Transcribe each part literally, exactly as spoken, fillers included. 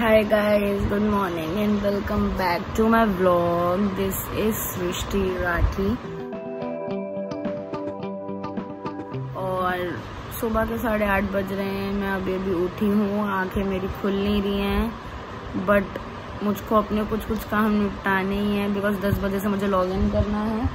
Hi guys, good morning and welcome back to my vlog. This is Srishti Rathi. और सुबह के साढ़े आठ बज रहे हैं। मैं अभी अभी उठी हूँ, आंखें मेरी खुल नहीं रही हैं, बट मुझको अपने कुछ कुछ काम निपटाने ही हैं बिकॉज दस बजे से मुझे लॉग इन करना है।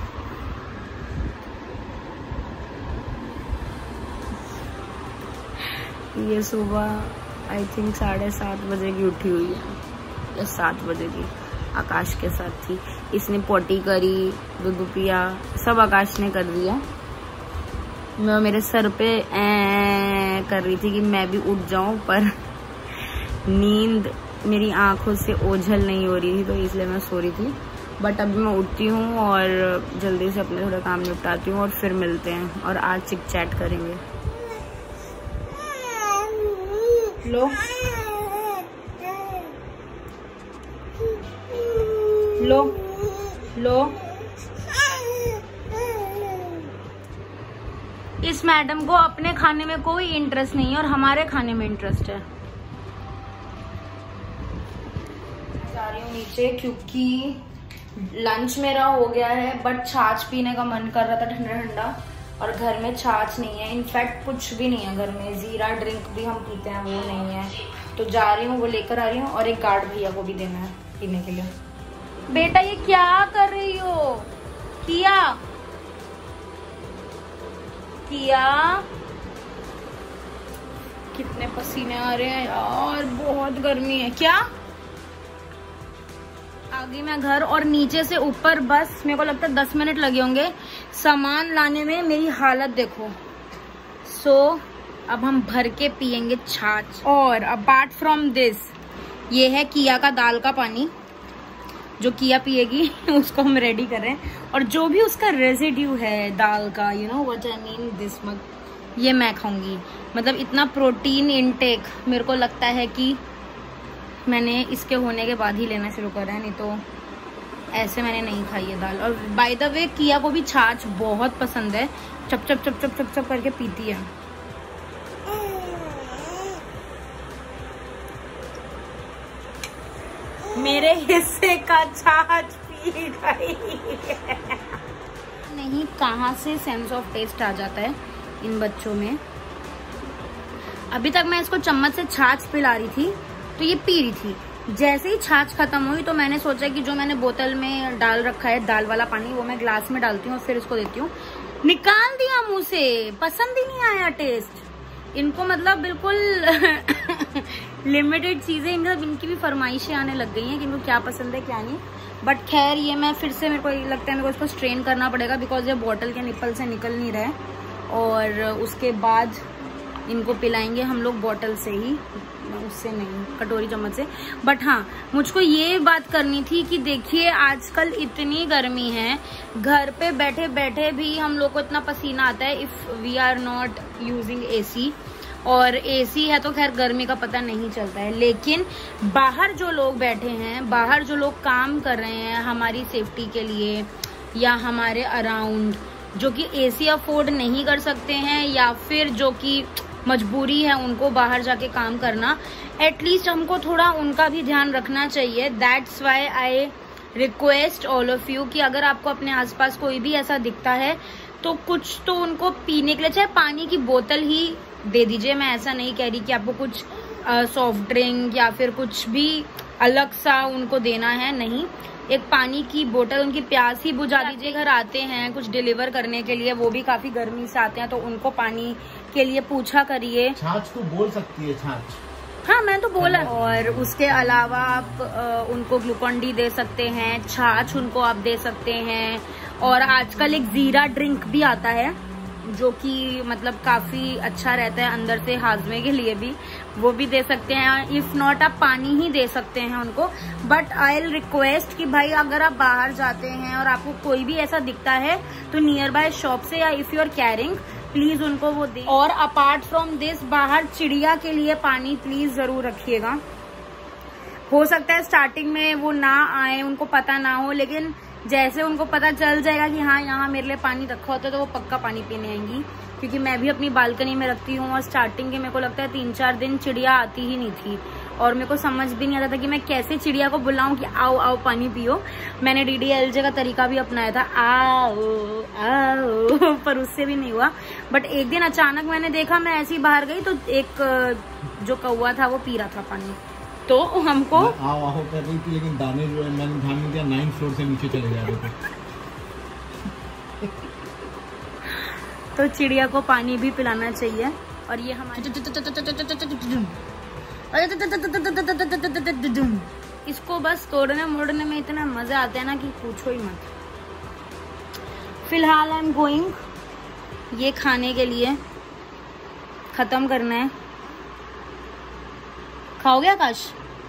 ये सुबह आई थिंक साढ़े सात बजे की उठी हुई है या सात बजे की। आकाश के साथ थी, इसने पोटी करी, दूध पिया, सब आकाश ने कर दिया। मैं मेरे सर पे ए कर रही थी कि मैं भी उठ जाऊं, पर नींद मेरी आंखों से ओझल नहीं हो रही थी, तो इसलिए मैं सो रही थी। बट अभी मैं उठती हूँ और जल्दी से अपने थोड़ा काम निपटाती हूँ और फिर मिलते हैं और आज चिक चैट करेंगे। लो लो लो इस मैडम को अपने खाने में कोई इंटरेस्ट नहीं है और हमारे खाने में इंटरेस्ट है। जा रही हूँ नीचे क्योंकि लंच मेरा हो गया है, बट छाछ पीने का मन कर रहा था ठंडा ठंडा, और घर में छाछ नहीं है। इनफैक्ट कुछ भी नहीं है घर में, जीरा ड्रिंक भी हम पीते हैं वो नहीं है, तो जा रही हूँ वो लेकर आ रही हूँ। और एक गार्ड भैया को भी देना है पीने के लिए। बेटा ये क्या कर रही हो? किया किया कितने पसीने आ रहे हैं यार, बहुत गर्मी है। क्या आ गई मैं घर, और नीचे से ऊपर बस मेरे को लगता है दस मिनट लगे होंगे सामान लाने में। मेरी हालत देखो। सो so, अब हम भर के पियेंगे छाछ। और अपार्ट फ्रॉम दिस, ये है किया का दाल का पानी, जो किया पिएगी उसको हम रेडी कर रहे हैं। और जो भी उसका रेजिड्यू है दाल का, you know what I mean, this mug, ये मैं खाऊंगी। मतलब इतना प्रोटीन इनटेक मेरे को लगता है कि मैंने इसके होने के बाद ही लेना शुरू करा है, नहीं तो ऐसे मैंने नहीं खाई है दाल। और बाय द वे किया को भी छाछ बहुत पसंद है, चप चप चप चप चप चप करके पीती है। मेरे हिस्से का छाछ पी गई नहीं, कहाँ से सेंस ऑफ टेस्ट आ जाता है इन बच्चों में। अभी तक मैं इसको चम्मच से छाछ पिला रही थी तो ये पी रही थी। जैसे ही छाछ खत्म हुई तो मैंने सोचा कि जो मैंने बोतल में डाल रखा है दाल वाला पानी, वो मैं ग्लास में डालती हूँ और फिर इसको देती हूँ। निकाल दिया मुंह से, पसंद ही नहीं आया टेस्ट इनको। मतलब बिल्कुल लिमिटेड चीजें, मतलब इनकी भी फरमाइशें आने लग गई हैं कि इनको क्या पसंद है क्या नहीं। बट खैर ये मैं फिर से, मेरे को लगता है मेरे को इसको स्ट्रेन करना पड़ेगा बिकॉज ये बोतल के निप्पल से निकल नहीं रहा है। और उसके बाद इनको पिलाएंगे हम लोग बोतल से ही, उससे नहीं, कटोरी चम्मच से। बट हाँ, मुझको ये बात करनी थी कि देखिए आजकल इतनी गर्मी है, घर पे बैठे बैठे भी हम लोग को इतना पसीना आता है if we are not using AC. और एसी है तो खैर गर्मी का पता नहीं चलता है, लेकिन बाहर जो लोग बैठे हैं, बाहर जो लोग काम कर रहे हैं हमारी सेफ्टी के लिए या हमारे अराउंड, जो कि एसी अफोर्ड नहीं कर सकते हैं या फिर जो कि मजबूरी है उनको बाहर जाके काम करना, एटलीस्ट हमको थोड़ा उनका भी ध्यान रखना चाहिए। That's why I request all of you कि अगर आपको अपने आसपास कोई भी ऐसा दिखता है तो कुछ तो उनको पीने के लिए, चाहे पानी की बोतल ही दे दीजिए। मैं ऐसा नहीं कह रही कि आपको कुछ सॉफ्ट ड्रिंक या फिर कुछ भी अलग सा उनको देना है, नहीं। एक पानी की बोतल, उनकी प्यास ही बुझा दीजिए। घर आते हैं कुछ डिलीवर करने के लिए, वो भी काफी गर्मी से आते हैं, तो उनको पानी के लिए पूछा करिए। छाछ तो बोल सकती है छाछ, हाँ मैं तो बोला। और उसके अलावा आप आ, उनको ग्लूकॉन डी दे सकते हैं, छाछ उनको आप दे सकते हैं। और आजकल एक जीरा ड्रिंक भी आता है जो कि मतलब काफी अच्छा रहता है अंदर से, हाजमे के लिए भी, वो भी दे सकते हैं। इफ नॉट आप पानी ही दे सकते हैं उनको। बट आई विल रिक्वेस्ट कि भाई अगर आप बाहर जाते हैं और आपको कोई भी ऐसा दिखता है तो नियर बाय शॉप से या if you are carrying, please उनको वो दे। और अपार्ट फ्रॉम दिस, बाहर चिड़िया के लिए पानी प्लीज जरूर रखिएगा। हो सकता है स्टार्टिंग में वो ना आए, उनको पता ना हो, लेकिन जैसे उनको पता चल जाएगा कि हाँ यहाँ मेरे लिए पानी रखा होता है तो वो पक्का पानी पीने आएंगी। क्योंकि मैं भी अपनी बालकनी में रखती हूँ और स्टार्टिंग के मेरे को लगता है तीन चार दिन चिड़िया आती ही नहीं थी और मेरे को समझ भी नहीं आता था कि मैं कैसे चिड़िया को बुलाऊं कि आओ आओ पानी पियो। मैंने डी डी एल जे का तरीका भी अपनाया था, आओ आओ, पर उससे भी नहीं हुआ। बट एक दिन अचानक मैंने देखा, मैं ऐसे ही बाहर गई तो एक जो कौवा था वो पी रहा था पानी, तो हमको आओ आओ कर रही थी, लेकिन दाने जो है मैंने ध्यान नहीं दिया, नाइन फ्लोर से नीचे चले जा रहे थे। तो चिड़िया को पानी भी पिलाना चाहिए। और ये हमारे इसको बस तोड़ने मोड़ने में इतना मजा आता है ना कि पूछो ही मत। फिलहाल आई एम गोइंग ये खाने के लिए, खत्म करना है। खाओगे आकाश?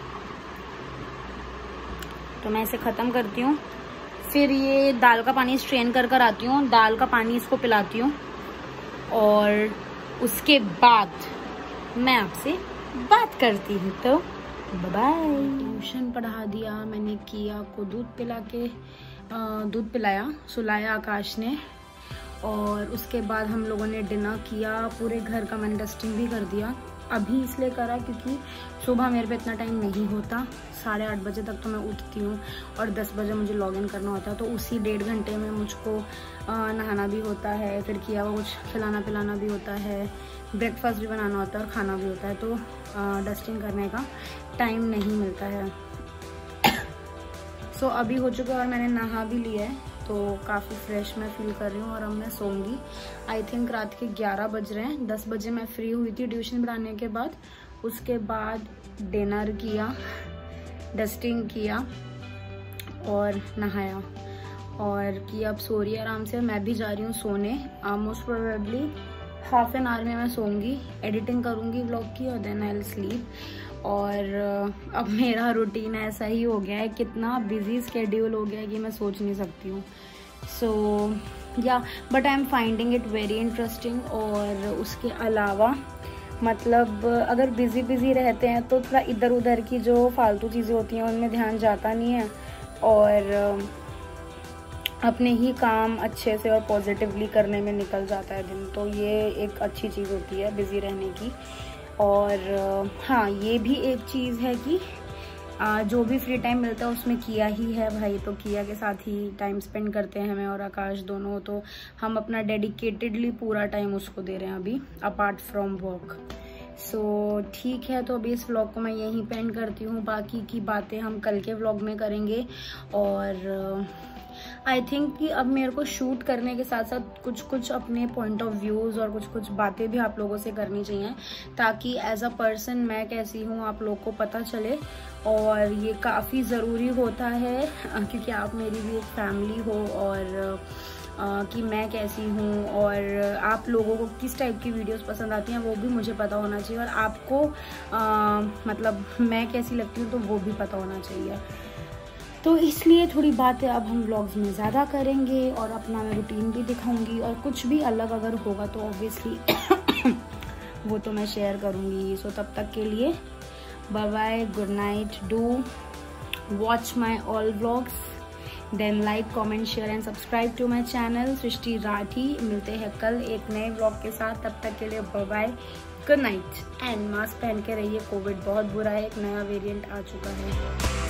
तो मैं इसे खत्म करती हूँ, फिर ये दाल का पानी स्ट्रेन कर कर आती हूँ, दाल का पानी इसको पिलाती हूँ और उसके बाद मैं आपसे बात करती हूँ। तो बाय। ट्यूशन पढ़ा दिया मैंने, किया को दूध पिला के दूध पिलाया, सुलाया आकाश ने, और उसके बाद हम लोगों ने डिनर किया। पूरे घर का मैंने डस्टिंग भी कर दिया। अभी इसलिए करा क्योंकि सुबह मेरे पे इतना टाइम नहीं होता, साढ़े आठ बजे तक तो मैं उठती हूँ और दस बजे मुझे लॉगिन करना होता है। तो उसी डेढ़ घंटे में मुझको नहाना भी होता है, फिर किया हुआ कुछ खिलाना पिलाना भी होता है, ब्रेकफास्ट भी बनाना होता है और खाना भी होता है। तो डस्टिंग करने का टाइम नहीं मिलता है। सो so, अभी हो चुका है और मैंने नहा भी लिया है, तो काफ़ी फ्रेश मैं फील कर रही हूँ और अब मैं सोऊंगी। आई थिंक रात के ग्यारह बज रहे हैं, दस बजे मैं फ्री हुई थी ट्यूशन पढ़ाने के बाद। उसके बाद डिनर किया, डस्टिंग किया और नहाया और कि अब सो रही है आराम से। मैं भी जा रही हूँ सोने, most probably half an hour में मैं सोऊंगी, एडिटिंग करूँगी व्लॉग की और देन आई विल स्लीप। और अब मेरा रूटीन ऐसा ही हो गया है, कितना बिजी स्केड्यूल हो गया है कि मैं सोच नहीं सकती हूँ। सो या but I am finding it very interesting. और उसके अलावा मतलब अगर बिजी बिजी रहते हैं तो थोड़ा इधर उधर की जो फालतू चीज़ें होती हैं उनमें ध्यान जाता नहीं है और अपने ही काम अच्छे से और पॉजिटिवली करने में निकल जाता है दिन। तो ये एक अच्छी चीज़ होती है बिजी रहने की। और हाँ, ये भी एक चीज़ है कि जो भी फ्री टाइम मिलता है उसमें किया ही है भाई, तो किया के साथ ही टाइम स्पेंड करते हैं हमें और आकाश दोनों। तो हम अपना डेडिकेटेडली पूरा टाइम उसको दे रहे हैं अभी, अपार्ट फ्रॉम वर्क। सो ठीक है, तो अभी इस व्लॉग को मैं यहीं पे एंड करती हूँ। बाकी की बातें हम कल के व्लॉग में करेंगे। और आई थिंक कि अब मेरे को शूट करने के साथ साथ कुछ कुछ अपने पॉइंट ऑफ व्यूज़ और कुछ कुछ बातें भी आप लोगों से करनी चाहिए, ताकि एज अ पर्सन मैं कैसी हूँ आप लोग को पता चले। और ये काफ़ी ज़रूरी होता है क्योंकि आप मेरी भी एक फैमिली हो और आ, कि मैं कैसी हूँ और आप लोगों को किस टाइप की वीडियोस पसंद आती हैं वो भी मुझे पता होना चाहिए। और आपको आ, मतलब मैं कैसी लगती हूँ तो वो भी पता होना चाहिए। तो इसलिए थोड़ी बातें अब हम व्लॉग्स में ज़्यादा करेंगे और अपना मैं रूटीन भी दिखाऊंगी। और कुछ भी अलग अगर होगा तो ऑब्वियसली वो तो मैं शेयर करूंगी। सो तब तक के लिए bye bye, good night. Do watch my all vlogs, then like comment share and subscribe to my channel Srishti Rathi. मिलते हैं कल एक नए व्लॉग के साथ, तब तक के लिए bye bye, good night. And mask पहन के रहिए, कोविड बहुत बुरा है, एक नया वेरिएंट आ चुका है।